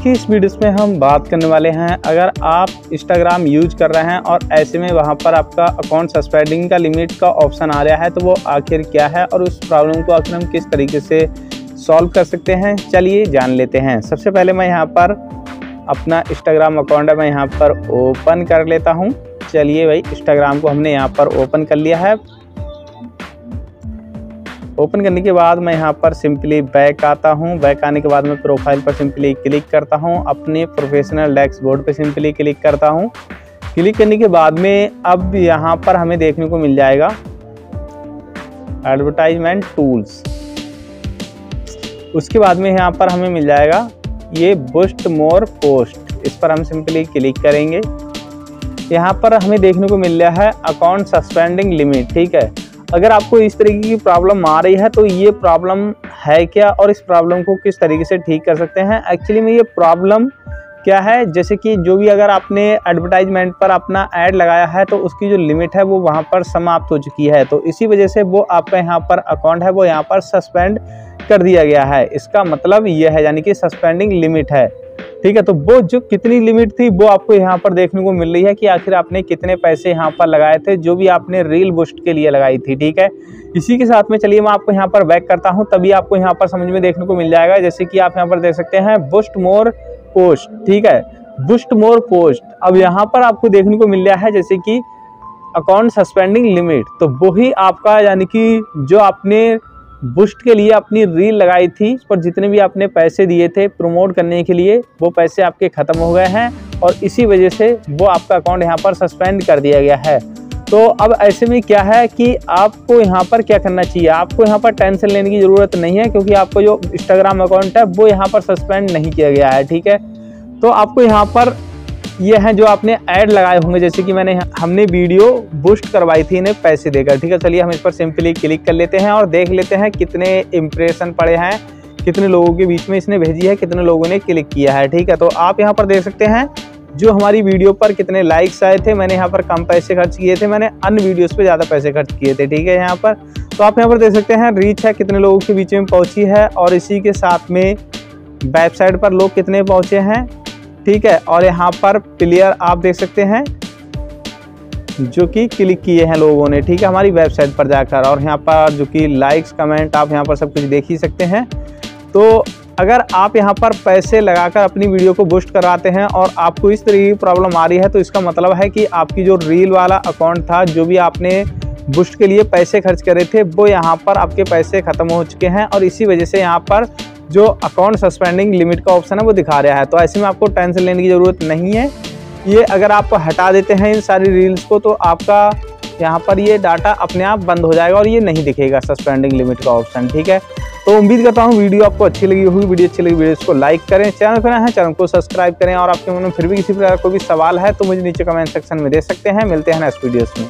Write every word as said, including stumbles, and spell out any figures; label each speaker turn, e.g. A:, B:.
A: देखिए इस वीडियो में हम बात करने वाले हैं, अगर आप इंस्टाग्राम यूज कर रहे हैं और ऐसे में वहां पर आपका अकाउंट सस्पेंडिंग का लिमिट का ऑप्शन आ रहा है तो वो आखिर क्या है और उस प्रॉब्लम को आखिर हम किस तरीके से सॉल्व कर सकते हैं, चलिए जान लेते हैं। सबसे पहले मैं यहाँ पर अपना इंस्टाग्राम अकाउंट है मैं यहाँ पर ओपन कर लेता हूँ। चलिए भाई, इंस्टाग्राम को हमने यहाँ पर ओपन कर लिया है। ओपन करने के बाद मैं यहाँ पर सिंपली बैक आता हूँ। बैक आने के बाद मैं प्रोफाइल पर सिंपली क्लिक करता हूँ, अपने प्रोफेशनल डैशबोर्ड पर सिंपली क्लिक करता हूँ। क्लिक करने के बाद में अब यहाँ पर हमें देखने को मिल जाएगा एडवर्टाइजमेंट टूल्स। उसके बाद में यहाँ पर हमें मिल जाएगा ये बूस्ट मोर पोस्ट, इस पर हम सिंपली क्लिक करेंगे। यहाँ पर हमें देखने को मिल रहा है अकाउंट सस्पेंडिंग लिमिट। ठीक है, अगर आपको इस तरीके की प्रॉब्लम आ रही है तो ये प्रॉब्लम है क्या और इस प्रॉब्लम को किस तरीके से ठीक कर सकते हैं। एक्चुअली में ये प्रॉब्लम क्या है, जैसे कि जो भी अगर आपने एडवर्टाइजमेंट पर अपना ऐड लगाया है तो उसकी जो लिमिट है वो वहाँ पर समाप्त हो चुकी है, तो इसी वजह से वो आपका यहाँ पर अकाउंट है वो यहाँ पर सस्पेंड कर दिया गया है। इसका मतलब ये है, यानी कि सस्पेंडिंग लिमिट है। ठीक है, तो वो जो कितनी लिमिट थी वो आपको यहाँ पर देखने को मिल रही है कि आखिर आपने कितने पैसे यहाँ पर लगाए थे, जो भी आपने रील बूस्ट के लिए लगाई थी। ठीक है, इसी के साथ में चलिए मैं आपको यहाँ पर बैक करता हूँ, तभी आपको यहाँ पर समझ में देखने को मिल जाएगा। जैसे कि आप यहाँ पर देख सकते हैं बूस्ट मोर पोस्ट। ठीक है, बूस्ट मोर पोस्ट, अब यहाँ पर आपको देखने को मिल रहा है जैसे कि अकाउंट सस्पेंडिंग लिमिट, तो वही आपका यानी कि जो आपने बूस्ट के लिए अपनी रील लगाई थी उस पर जितने भी आपने पैसे दिए थे प्रमोट करने के लिए वो पैसे आपके ख़त्म हो गए हैं और इसी वजह से वो आपका अकाउंट यहाँ पर सस्पेंड कर दिया गया है। तो अब ऐसे में क्या है कि आपको यहाँ पर क्या करना चाहिए, आपको यहाँ पर टेंशन लेने की ज़रूरत नहीं है, क्योंकि आपको जो इंस्टाग्राम अकाउंट है वो यहाँ पर सस्पेंड नहीं किया गया है। ठीक है, तो आपको यहाँ पर ये हैं जो आपने ऐड लगाए होंगे, जैसे कि मैंने हमने वीडियो बूस्ट करवाई थी इन्हें पैसे देकर। ठीक है, चलिए हम इस पर सिंपली क्लिक कर लेते हैं और देख लेते हैं कितने इम्प्रेशन पड़े हैं, कितने लोगों के बीच में इसने भेजी है, कितने लोगों ने क्लिक किया है। ठीक है, तो आप यहाँ पर देख सकते हैं जो हमारी वीडियो पर कितने लाइक्स आए थे। मैंने यहाँ पर कम पैसे खर्च किए थे, मैंने अन्य वीडियोज़ पर ज़्यादा पैसे खर्च किए थे। ठीक है, यहाँ पर तो आप यहाँ पर देख सकते हैं रीच है कितने लोगों के बीच में पहुँची है और इसी के साथ में वेबसाइट पर लोग कितने पहुँचे हैं। ठीक है, और यहाँ पर प्लेयर आप देख सकते हैं जो कि क्लिक किए हैं लोगों ने। ठीक है, हमारी वेबसाइट पर जाकर, और यहाँ पर जो कि लाइक्स कमेंट आप यहाँ पर सब कुछ देख ही सकते हैं। तो अगर आप यहाँ पर पैसे लगाकर अपनी वीडियो को बूस्ट कराते हैं और आपको इस तरीके की प्रॉब्लम आ रही है तो इसका मतलब है कि आपकी जो रील वाला अकाउंट था, जो भी आपने बूस्ट के लिए पैसे खर्च करे थे वो यहाँ पर आपके पैसे ख़त्म हो चुके हैं और इसी वजह से यहाँ पर जो अकाउंट सस्पेंडिंग लिमिट का ऑप्शन है वो दिखा रहा है। तो ऐसे में आपको टेंशन लेने की ज़रूरत नहीं है। ये अगर आप हटा देते हैं इन सारी रील्स को तो आपका यहाँ पर ये डाटा अपने आप बंद हो जाएगा और ये नहीं दिखेगा सस्पेंडिंग लिमिट का ऑप्शन। ठीक है, तो उम्मीद करता हूँ वीडियो आपको अच्छी लगी होगी। वीडियो अच्छी लगी वीडियो को लाइक करें, चैनल पर नए हैं चैनल को सब्सक्राइब करें और आपके मन में फिर भी किसी प्रकार कोई भी सवाल है तो मुझे नीचे कमेंट सेक्शन में दे सकते हैं। मिलते हैं नेक्स्ट वीडियोस में।